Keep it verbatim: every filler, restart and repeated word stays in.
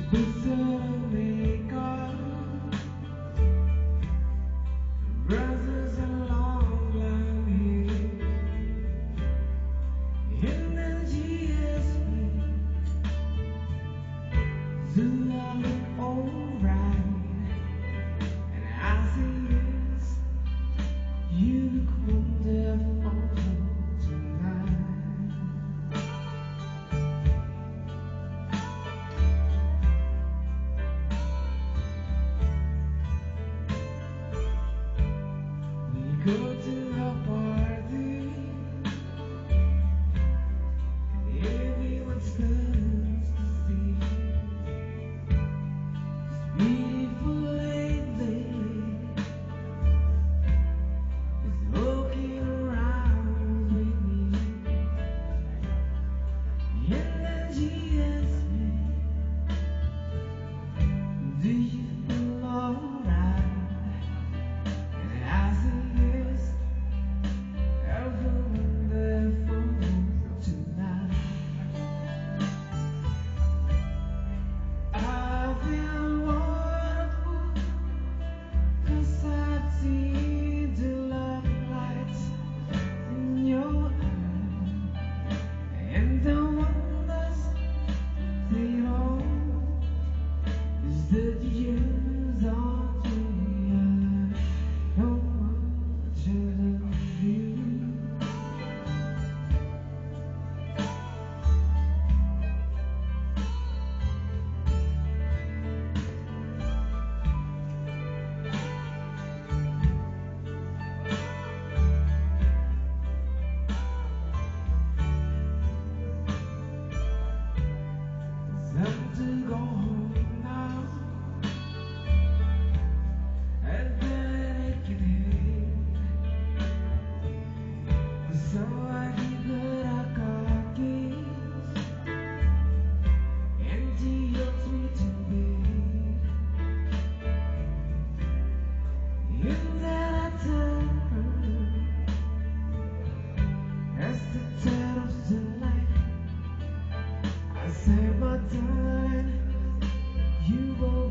suddenly gone. Brothers along line here in the G S P. Do I look alright? And I say yes. You look wonderful tonight. We go to a party and everyone stands to see this beautiful lady is walking around with me in the G S P. Do you feel alright? And I say yes, I feel wonderful tonight. I feel wonderful 'cause I see the love lights in your eyes, and the wonders they all is that you don't realize how much I love you. Time to go home now. I've got an aching head, so I give it a car keys into your sweet bed. In that I tell her as the tide of the light, I say, my darling, you will